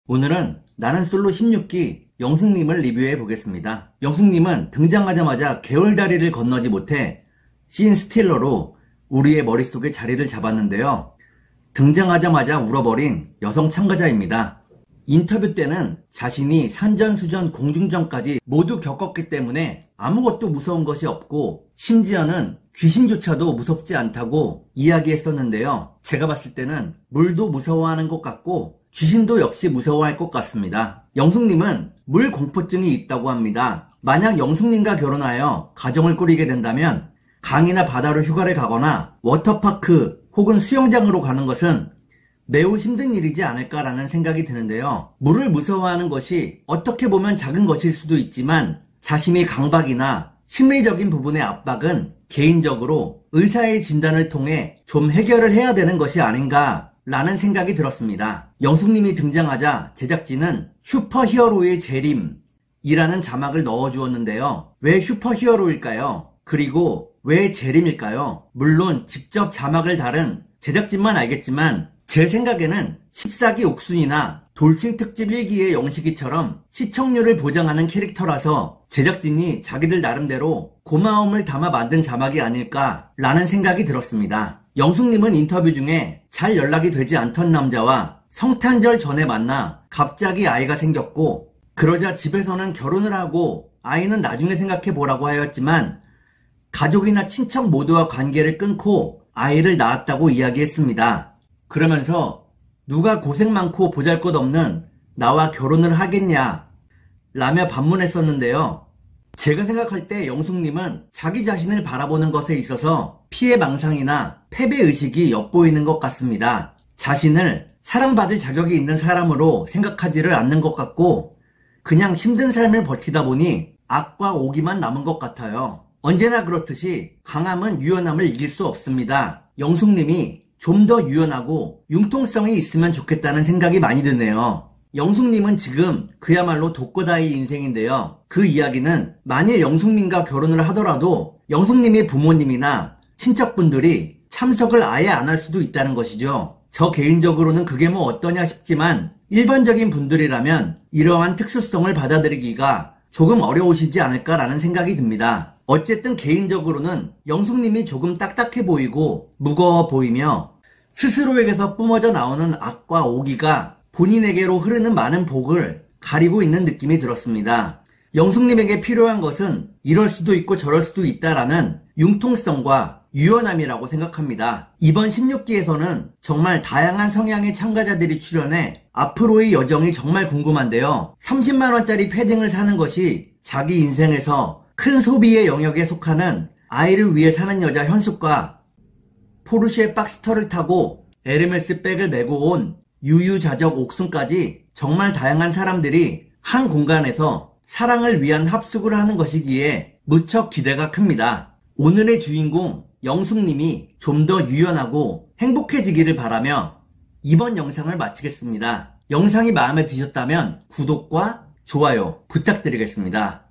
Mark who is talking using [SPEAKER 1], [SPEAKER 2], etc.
[SPEAKER 1] 오늘은 나는 솔로 16기 영숙님을 리뷰해 보겠습니다. 영숙님은 등장하자마자 개울다리를 건너지 못해 씬 스틸러로 우리의 머릿속에 자리를 잡았는데요. 등장하자마자 울어버린 여성 참가자입니다. 인터뷰 때는 자신이 산전수전 공중전까지 모두 겪었기 때문에 아무것도 무서운 것이 없고 심지어는 귀신조차도 무섭지 않다고 이야기했었는데요. 제가 봤을 때는 물도 무서워하는 것 같고 귀신도 역시 무서워할 것 같습니다. 영숙님은 물 공포증이 있다고 합니다. 만약 영숙님과 결혼하여 가정을 꾸리게 된다면 강이나 바다로 휴가를 가거나 워터파크 혹은 수영장으로 가는 것은 매우 힘든 일이지 않을까라는 생각이 드는데요. 물을 무서워하는 것이 어떻게 보면 작은 것일 수도 있지만 자신의 강박이나 심리적인 부분의 압박은 개인적으로 의사의 진단을 통해 좀 해결을 해야 되는 것이 아닌가 라는 생각이 들었습니다. 영숙님이 등장하자 제작진은 슈퍼히어로의 재림이라는 자막을 넣어주었는데요. 왜 슈퍼히어로일까요? 그리고 왜 재림일까요? 물론 직접 자막을 다른 제작진만 알겠지만 제 생각에는 14기 옥순이나 돌싱 특집 1기의 영식이처럼 시청률을 보장하는 캐릭터라서 제작진이 자기들 나름대로 고마움을 담아 만든 자막이 아닐까라는 생각이 들었습니다. 영숙님은 인터뷰 중에 잘 연락이 되지 않던 남자와 성탄절 전에 만나 갑자기 아이가 생겼고 그러자 집에서는 결혼을 하고 아이는 나중에 생각해보라고 하였지만 가족이나 친척 모두와 관계를 끊고 아이를 낳았다고 이야기했습니다. 그러면서 누가 고생 많고 보잘것없는 나와 결혼을 하겠냐 라며 반문했었는데요. 제가 생각할 때 영숙님은 자기 자신을 바라보는 것에 있어서 피해망상이나 패배의식이 엿보이는 것 같습니다. 자신을 사랑받을 자격이 있는 사람으로 생각하지를 않는 것 같고 그냥 힘든 삶을 버티다 보니 악과 오기만 남은 것 같아요. 언제나 그렇듯이 강함은 유연함을 이길 수 없습니다. 영숙님이 좀 더 유연하고 융통성이 있으면 좋겠다는 생각이 많이 드네요. 영숙님은 지금 그야말로 독거다이 인생인데요. 그 이야기는 만일 영숙님과 결혼을 하더라도 영숙님의 부모님이나 친척분들이 참석을 아예 안 할 수도 있다는 것이죠. 저 개인적으로는 그게 뭐 어떠냐 싶지만 일반적인 분들이라면 이러한 특수성을 받아들이기가 조금 어려우시지 않을까라는 생각이 듭니다. 어쨌든 개인적으로는 영숙님이 조금 딱딱해 보이고 무거워 보이며 스스로에게서 뿜어져 나오는 악과 오기가 본인에게로 흐르는 많은 복을 가리고 있는 느낌이 들었습니다. 영숙님에게 필요한 것은 이럴 수도 있고 저럴 수도 있다라는 융통성과 유연함이라고 생각합니다. 이번 16기에서는 정말 다양한 성향의 참가자들이 출연해 앞으로의 여정이 정말 궁금한데요. 30만원짜리 패딩을 사는 것이 자기 인생에서 큰 소비의 영역에 속하는 아이를 위해 사는 여자 현숙과 포르쉐 박스터를 타고 에르메스 백을 메고 온 유유자적 옥순까지 정말 다양한 사람들이 한 공간에서 사랑을 위한 합숙을 하는 것이기에 무척 기대가 큽니다. 오늘의 주인공 영숙님이 좀 더 유연하고 행복해지기를 바라며 이번 영상을 마치겠습니다. 영상이 마음에 드셨다면 구독과 좋아요 부탁드리겠습니다.